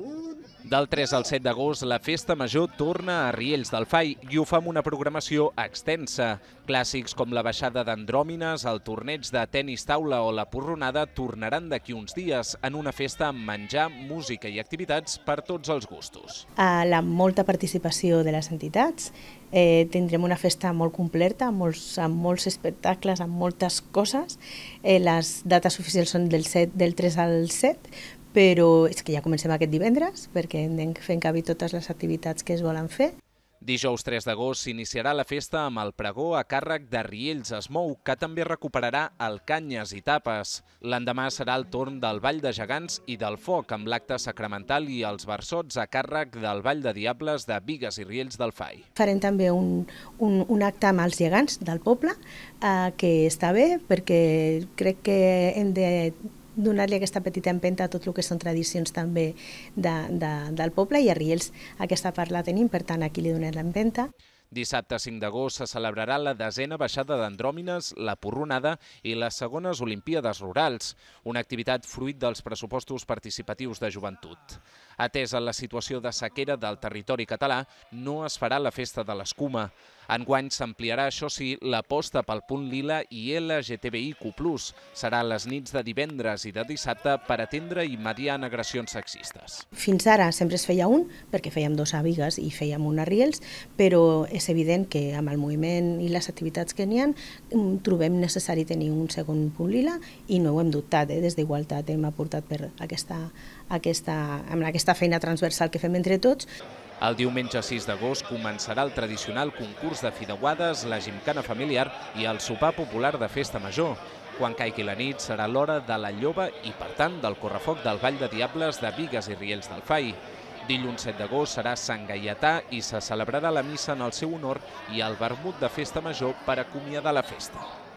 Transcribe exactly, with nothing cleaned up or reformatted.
Del tres al set d'agost, la Festa Major torna a Riells del Fai i ho fa amb una programació extensa. Clàssics com la baixada d'andròmines, el torneig de tenis taula o la porronada tornaran d'aquí uns dies en una festa amb menjar, música i activitats per tots els gustos. A la molta participació de les entitats, eh, tindrem una festa molt completa, amb molts, amb molts espectacles, amb moltes coses. Eh, les dates oficials són del, set, del tres al set, però és que ja comencem aquest divendres perquè hem de fer encabir totes les activitats que es volen fer. Dijous tres d'agost s'iniciarà la festa amb el pregó a càrrec de Riells es mou, que també recuperarà el Canyes i Tapes. L'endemà serà el torn del Ball de Gegants i del Foc, amb l'acte sacramental i els versots a càrrec del Ball de Diables de Bigues i Riells del Fai. Farem també un, un, un acte amb els gegants del poble, eh, que està bé perquè crec que hem de donar-li aquesta petita empenta a tot el que són tradicions també de, de, del poble, i a Riells aquesta part la tenim, per tant aquí li donem l'empenta. Dissabte cinc d'agost se celebrarà la desena baixada d'andròmines, la porronada i les segones Olimpíades Rurals, una activitat fruit dels pressupostos participatius de joventut. Atesa la situació de sequera del territori català, no es farà la festa de l'escuma. Enguany s'ampliarà, això sí, l'aposta pel punt lila i L G T B I Q plus. Serà a les nits de divendres i de dissabte per atendre i mediar en agressions sexistes. Fins ara sempre es feia un, perquè fèiem dos a Bigues i fèiem un a Riells, però és evident que amb el moviment i les activitats que n'hi ha trobem necessari tenir un segon punt lila i no ho hem dubtat, eh? Des d'Igualtat hem aportat per aquesta, aquesta, amb aquesta feina transversal que fem entre tots. El diumenge sis d'agost començarà el tradicional concurs de fideuades, la gimcana familiar i el sopar popular de Festa Major. Quan caigui la nit serà l'hora de la lloba i, per tant, del correfoc del Ball de Diables de Bigues i Riells del Fai. Dilluns set d'agost serà Sant Gaietà i se celebrarà la missa en el seu honor i el vermut de Festa Major per acomiadar la festa.